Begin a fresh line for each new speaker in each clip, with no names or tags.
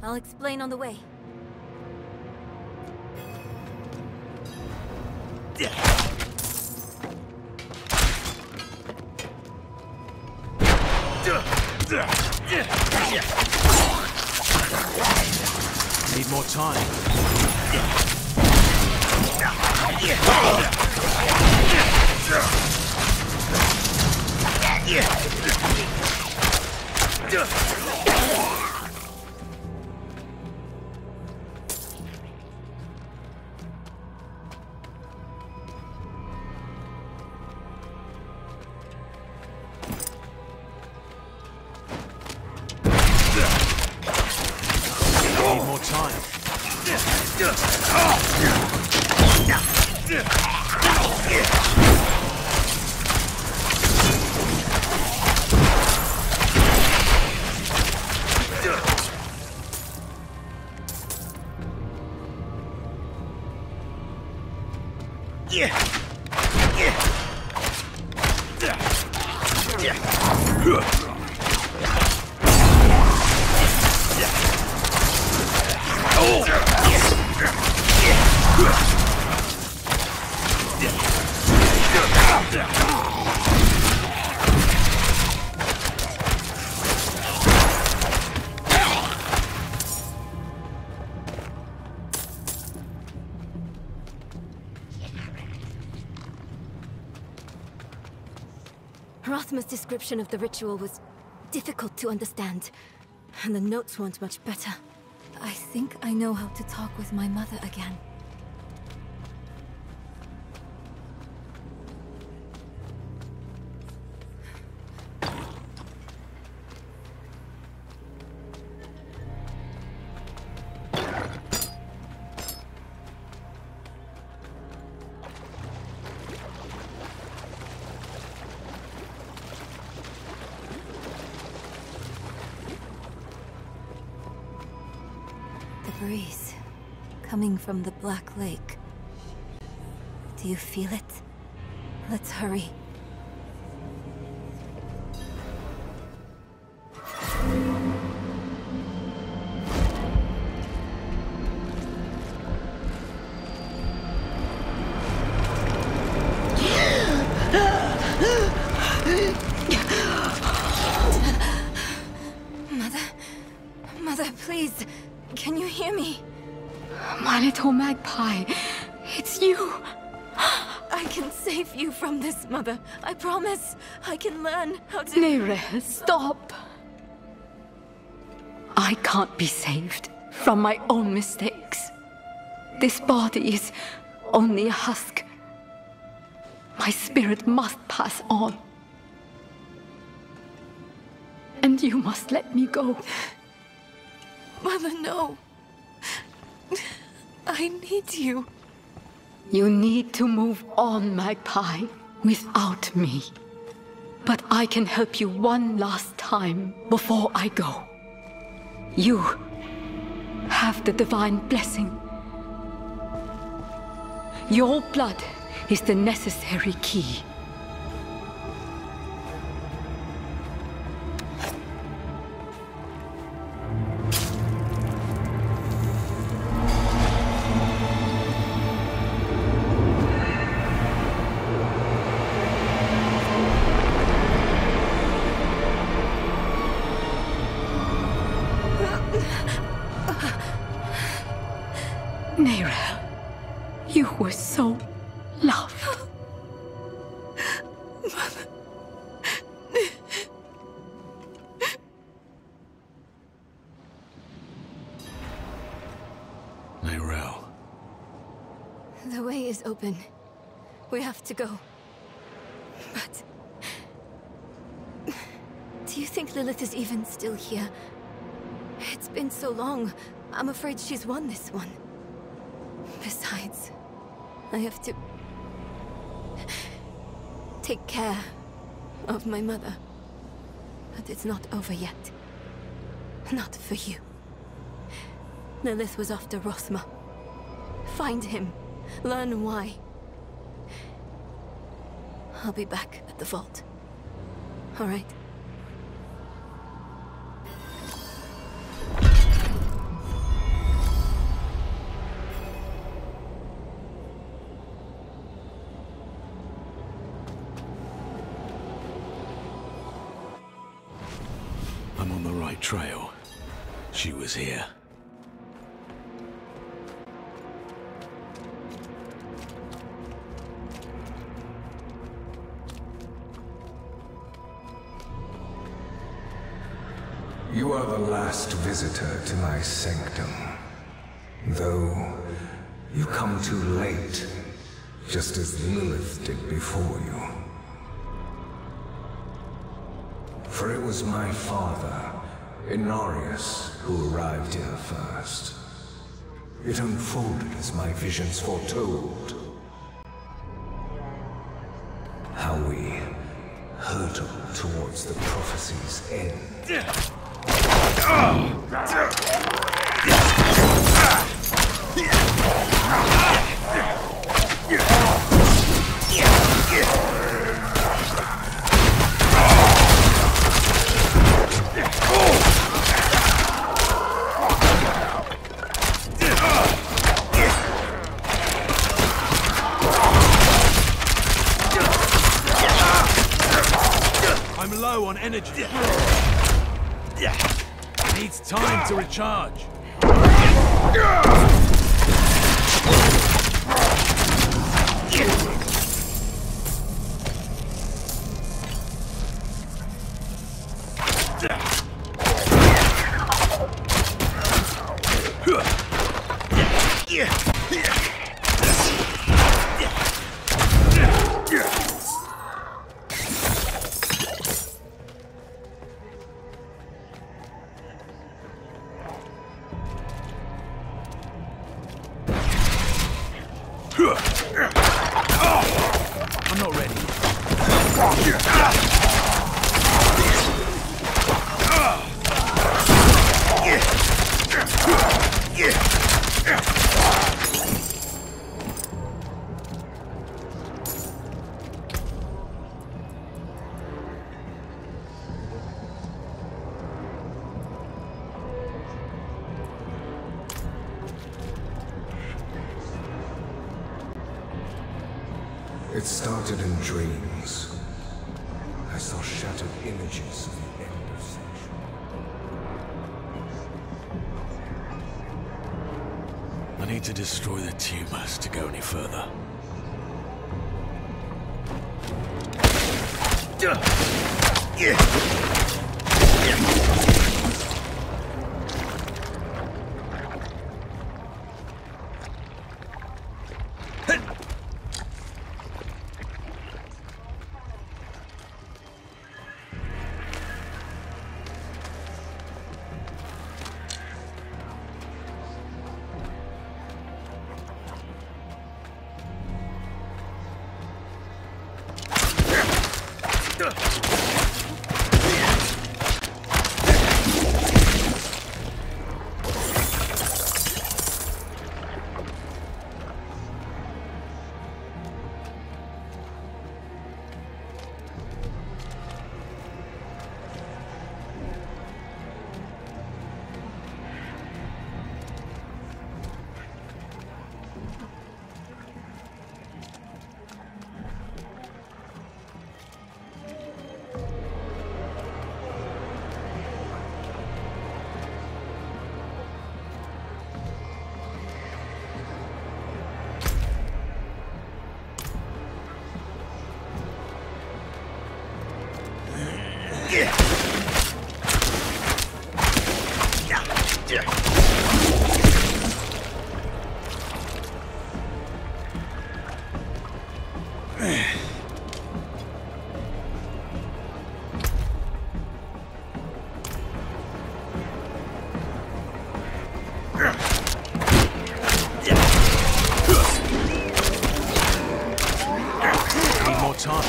I'll explain on the way.
Need more time. Need more time.
Rothma's description of the ritual was difficult to understand, and the notes weren't much better. I think I know how to talk with my mother again. Breeze coming from the Black Lake. Do you feel it? Let's hurry. Mother, please. Can you hear me?
My little magpie, it's you.
I can save you from this, Mother. I promise. I can learn how to...
Neyrelle, stop. I can't be saved from my own mistakes. This body is only a husk. My spirit must pass on. And you must let me go.
Mother, no. I need you.
You need to move on, Magpie, without me. But I can help you one last time before I go. You have the divine blessing. Your blood is the necessary key. Neyrelle, you were so loved.
Mother.
Neyrelle.
The way is open. We have to go. But... do you think Lilith is even still here? It's been so long. I'm afraid she's won this one. Besides, I have to... take care of my mother. But it's not over yet. Not for you. Lilith was after Rothma. Find him. Learn why. I'll be back at the vault. All right?
I'm on the right trail. She was here.
You are the last visitor to my sanctum. Though, you come too late, just as Lilith did before you. For it was my father, Inarius, who arrived here first. It unfolded as my visions foretold. How we hurtled towards the prophecy's end.
I'm low on energy. Needs time to recharge. I'm not ready.
It started in dreams. I saw shattered images of the end of century.
I need to destroy the tumors to go any further. Need more time.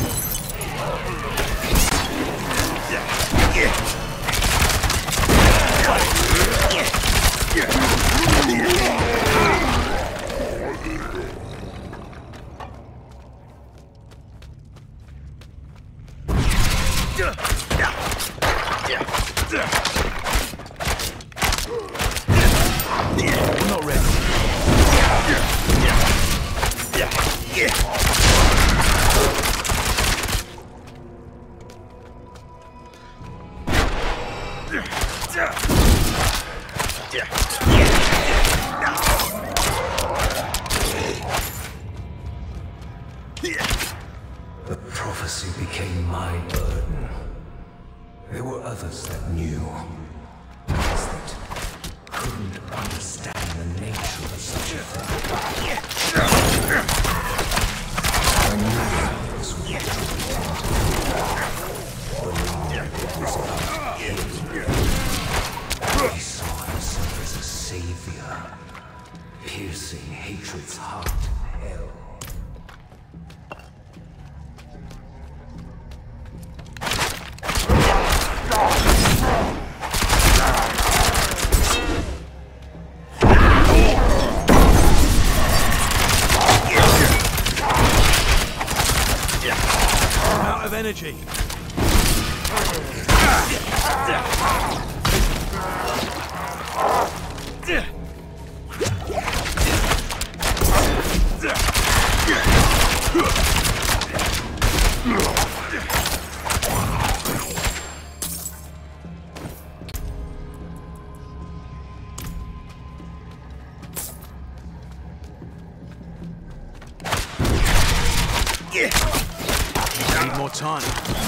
I'm not ready.
The prophecy became my burden. There were others that knew. Others that couldn't understand the nature of such a thing. I knew this would be believed it was about him. He saw himself as a savior, piercing hatred's heart in hell.
Energy. Need more time.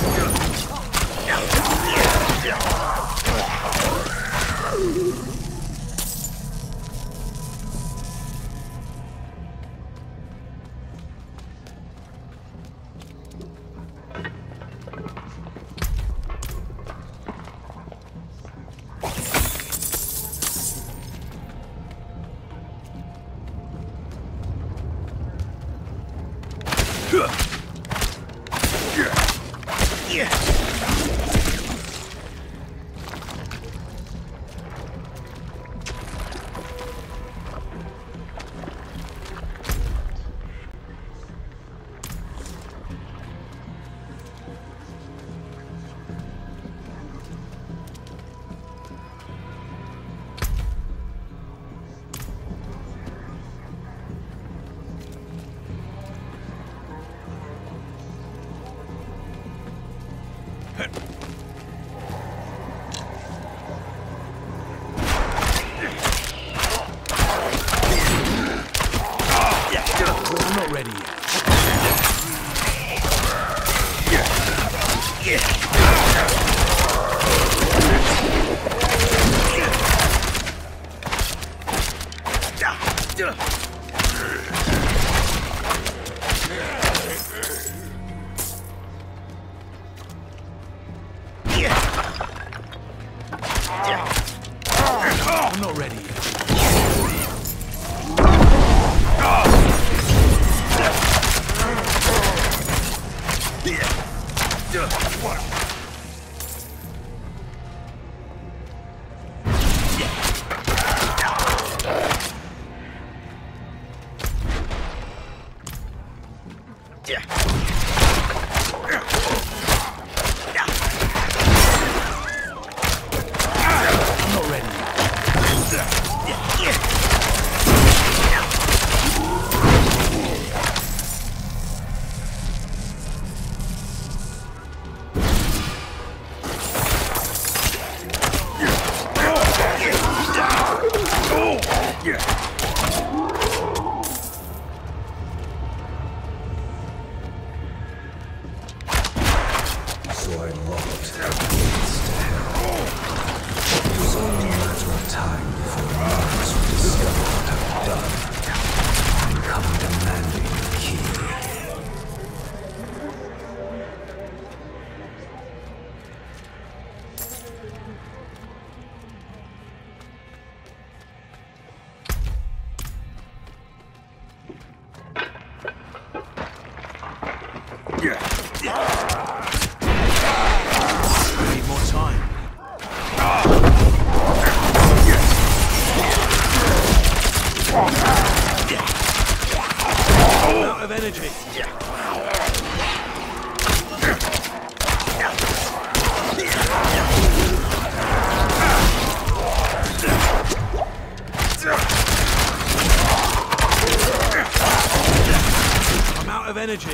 I'm not ready yet. I'm not ready yet.
So I locked the gates to hell. It was only a matter of time before the Mars would discover what I've done and come demanding the key.
Need more time. Out of energy. I'm out of energy.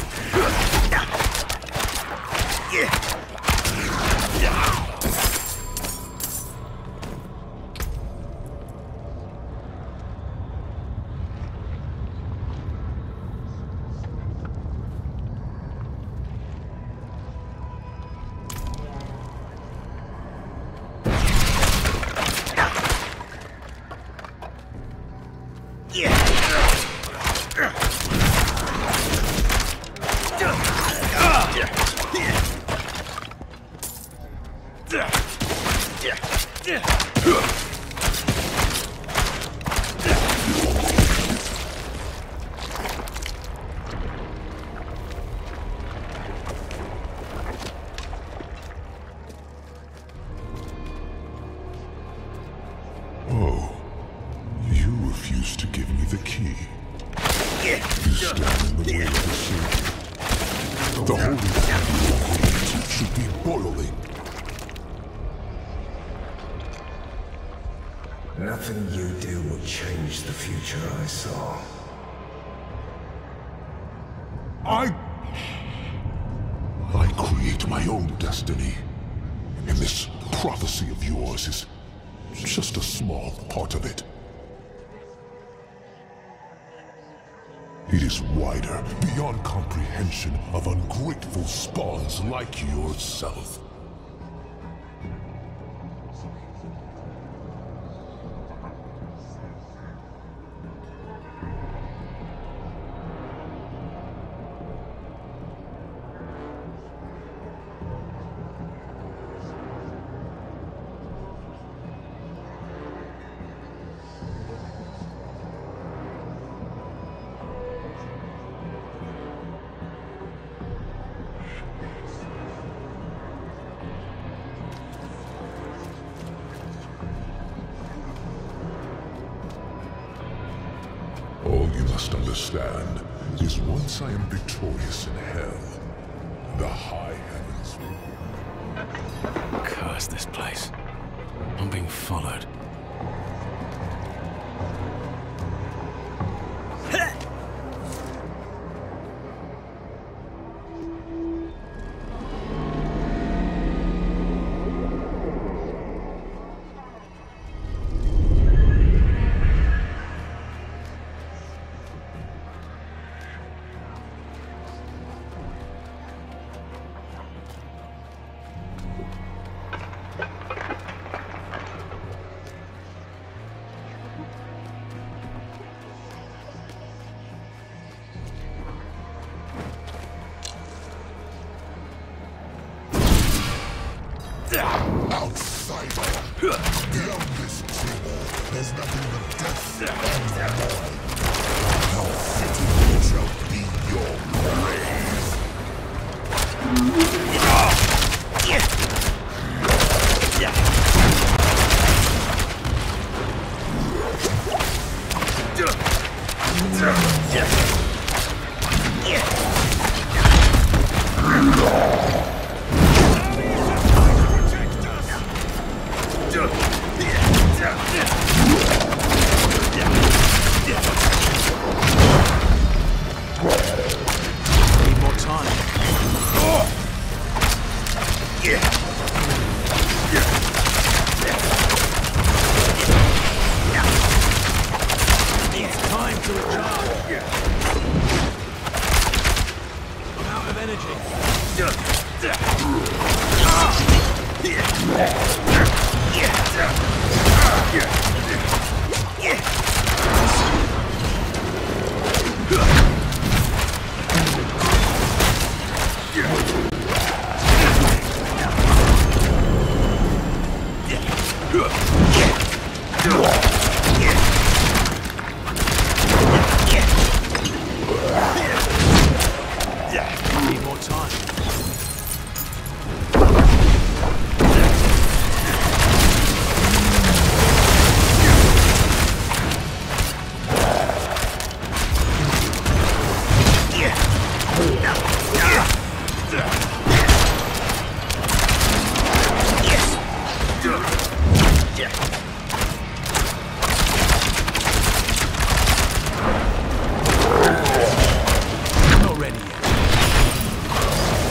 Oh, you refuse to give me the key. You stand in the way of the Savior. The holy fire should be boiling.
Nothing you do will change the future I saw.
I create my own destiny. And this prophecy of yours is just a small part of it. It is wider, beyond comprehension of ungrateful spawns like yourself. All you must understand is once I am victorious in hell, the high heavens will...
Curse this place. I'm being followed.
Outsider! Beyond this table, there's nothing but death and void. Our city shall be your grave.
Need more time. Needs time to recharge. I'm out of energy. Need more time. Not ready yet.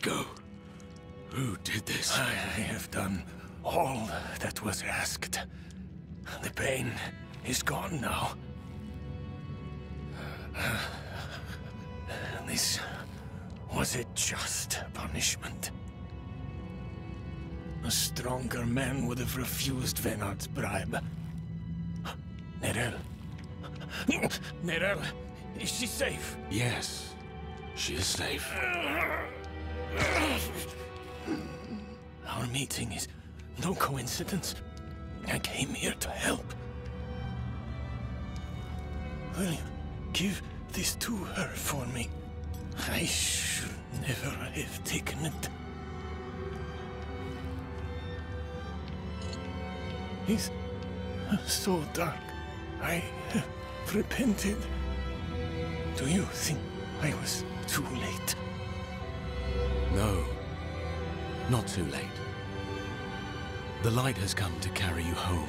Vigo, who did this?
I have done all that was asked. The pain is gone now. This was a just punishment. A stronger man would have refused Venard's bribe. Neyrelle. Neyrelle, is she safe?
Yes, she is safe.
Our meeting is no coincidence. I came here to help. Will you give this to her for me? I should never have taken it. It's so dark. I have repented. Do you think I was too late?
No, not too late. The light has come to carry you home.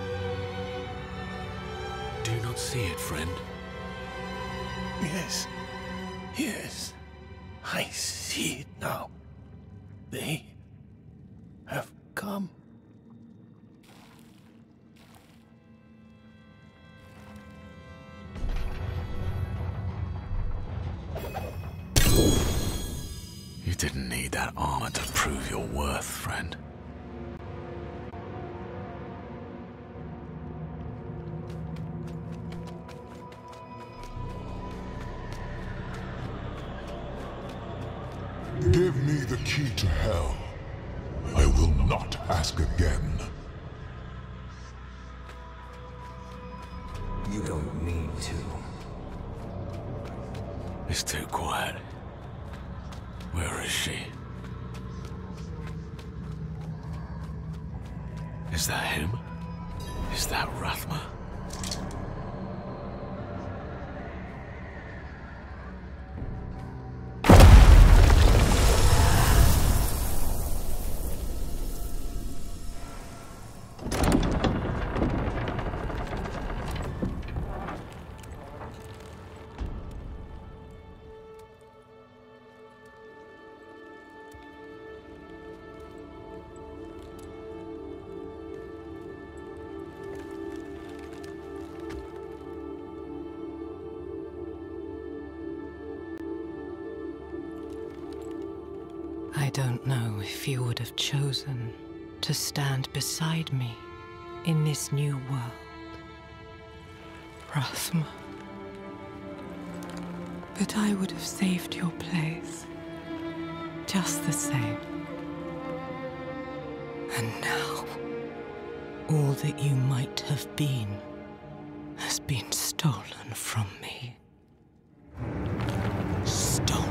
Do you not see it, friend?
Yes. Yes. I see it now. They have come.
You didn't need that armor to prove your worth, friend.
Give me the key to hell. I will not ask again.
You don't need to.
It's too quiet. Where is she? Is that him? Is that Rathma?
I don't know if you would have chosen to stand beside me in this new world, Rathma. But I would have saved your place, just the same. And now, all that you might have been has been stolen from me. Stolen.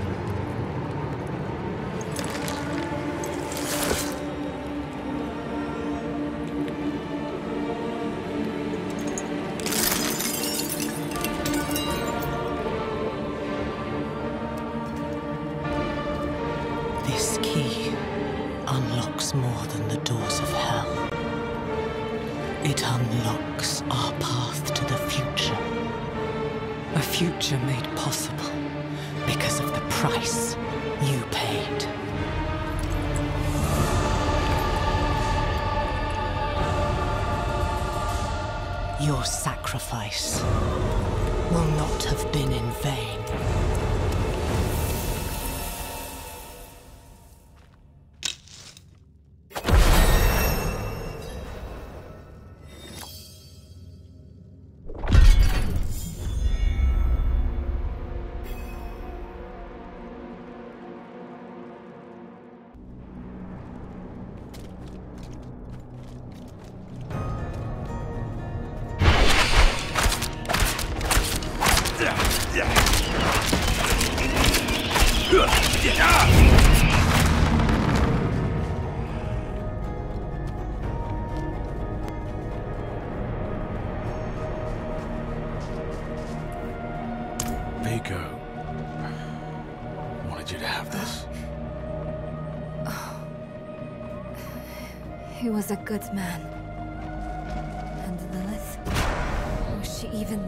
This key unlocks more than the doors of hell. It unlocks our path to the future. A future made possible because of the price you paid. Your sacrifice will not have been in vain.
Vigo wanted you to have this.
He was a good man. And Lilith? Was she even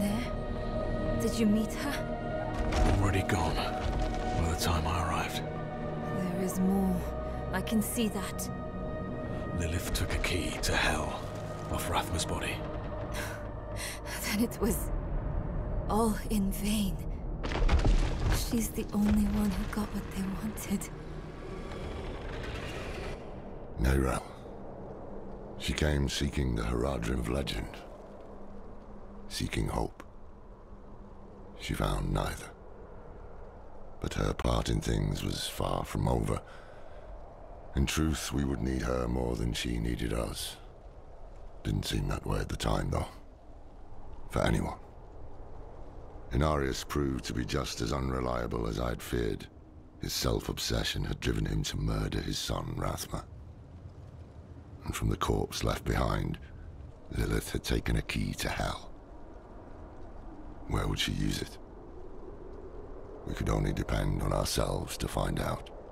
there? Did you meet her?
Already gone by the time I arrived.
There is more. I can see that.
Lilith took a key to Hell off Rathma's body.
Then it was all in vain. She's the only one who got what they wanted.
Neyrelle. She came seeking the Haradrim of legend. Seeking hope. She found neither. But her part in things was far from over. In truth, we would need her more than she needed us. Didn't seem that way at the time, though. For anyone. Inarius proved to be just as unreliable as I'd feared. His self-obsession had driven him to murder his son, Rathma. And from the corpse left behind, Lilith had taken a key to Hell. Where would she use it? We could only depend on ourselves to find out.